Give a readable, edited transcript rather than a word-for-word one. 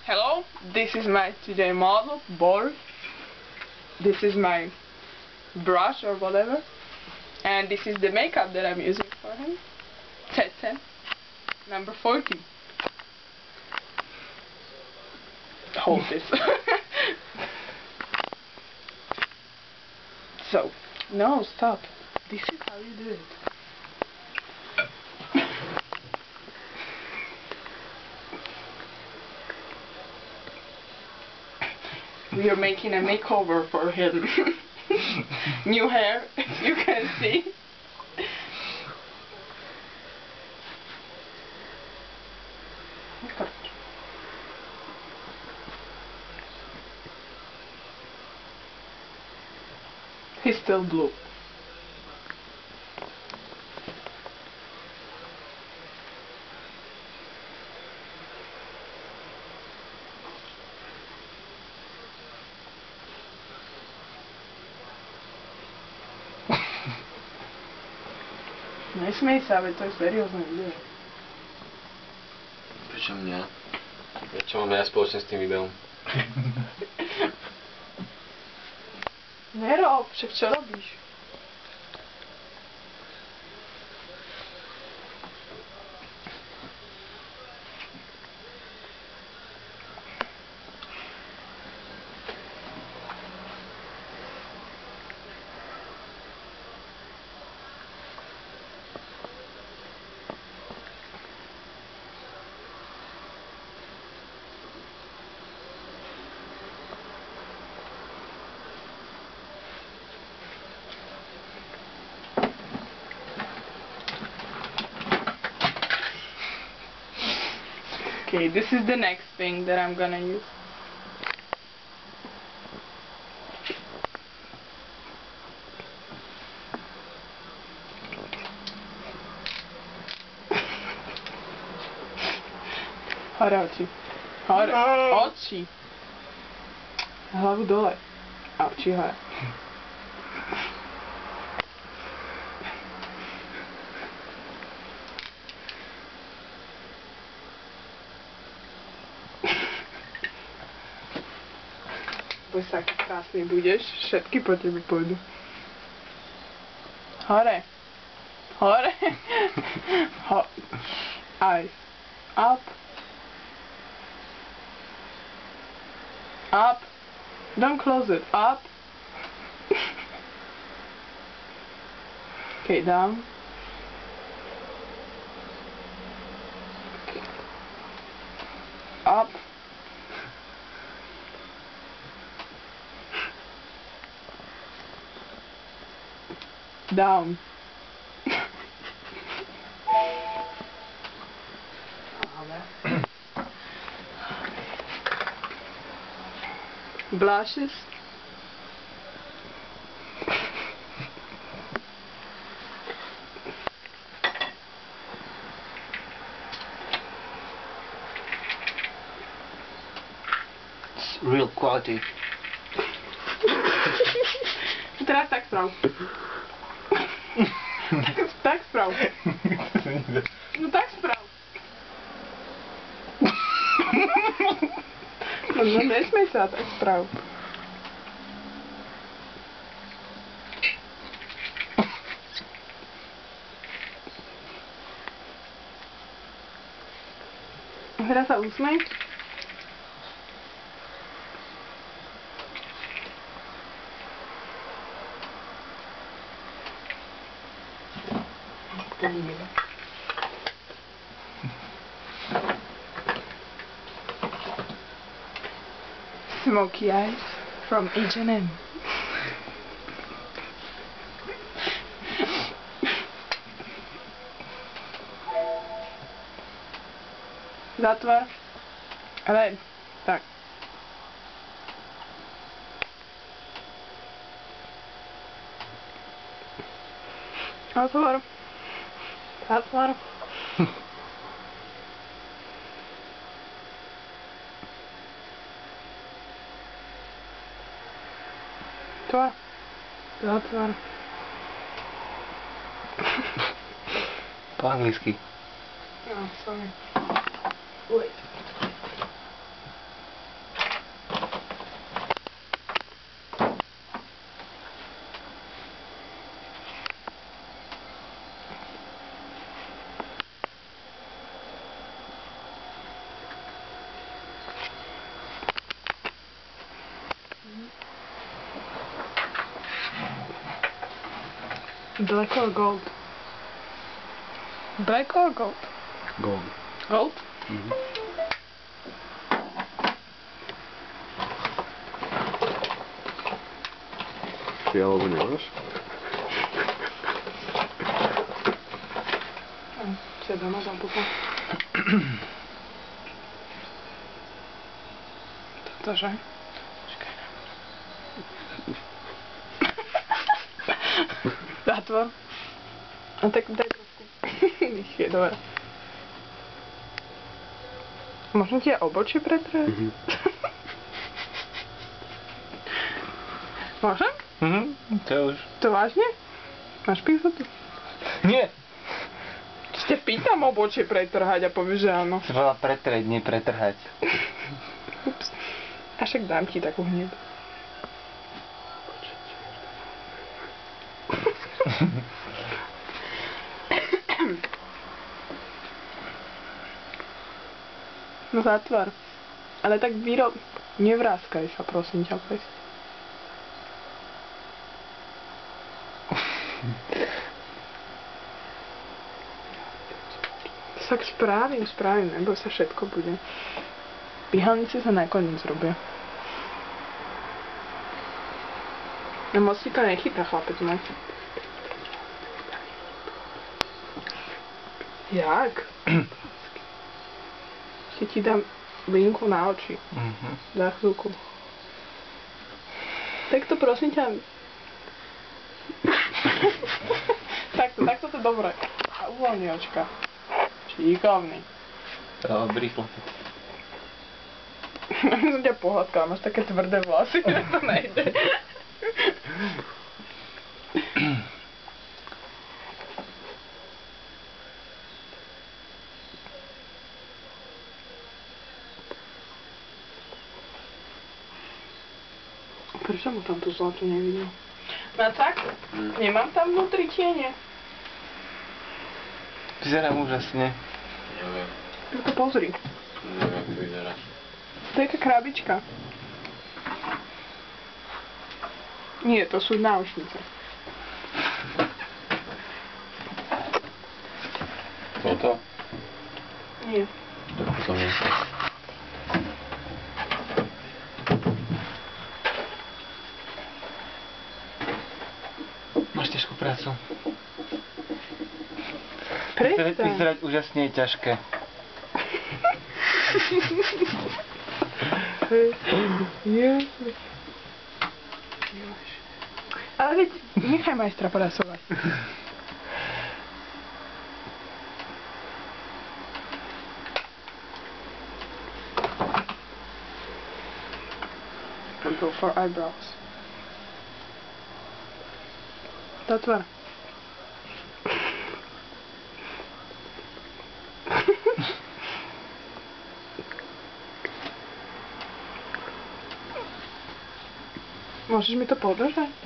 Hello, this is my today model, Boris. This is my brush or whatever. And this is the makeup that I'm using for him. Tete, number 40. Hold this. So, no, stop. This is how you do it. We are making a makeover for him. New hair, as you can see. He's still blue. Nesmej sa, veď to je seriózne video. Prečo mňa? Čo mám ja spoločne s tým videom? Nerob, však čo robíš? Okay, this is the next thing that I'm gonna use. Hore oči. Hore. Oči. Hlavu dole. A oči hore. Poď sa, aký krásny budeš. Všetky po tebe pôjdu. Hore. Hore. Eyes. Up. Up. Don't close it. Up. Okay, down. Okay. Up. Down. Blushes. It's real quality. Teraz tak sprav. Tak sprav. No tak sprav. No nesmej sa, tak sprav. Teraz sa usmej. Smoky eyes from H&M. Zatvor. Ale tak. Zatvor. Zatvor. Zatvor. Zatvor. Po anglicky. No, sorry. Wait. Black or gold? Black or gold? Gold. Gold? Fialový nemáš? Čo doma zabudla? Totože? Počkaj. Zatvor. A tak daj trošku. Je dobré. Možno ti aj obočie pretrieť? Môžem? To už. To vážne? Máš píchotu? Nie. Ste pýtam obočie pretrhať a povieš, že áno. Treba pretrieť, nie pretrhať. Ups. A však dám ti takú hneď. No zatvor. Ale tak nevráskaj sa, prosím ťa, presne. Tak spravím, nebo sa všetko bude. Píhalnice sa nakoniec robia. No moc ti to nechytá, chlapec môj. Jak? Ešte ti dám linku na oči. Za chvíľku. Takto prosím ťa. takto to dobré. A uvoľni očka. Šikovný. Dobrý chlapec. Som ťa pohľadkala, máš také tvrdé vlasy, že to nejde. Prečo mu tam tú zlatu nevidel? No tak, nemám tam vnútri tiene. Vyzerám úžasne. Neviem. No to pozri. Neviem, ako vyzerá. To je taká krabička. Nie, to sú náušnice. Toto? Nie. To nie. Máš ťažkú prácu. Prestaň. Vyzerať úžasne je ťažké. Ale veď, nechaj majstra pracovať. We'll go for eyebrows. Zatvor. Môžeš mi to podržať?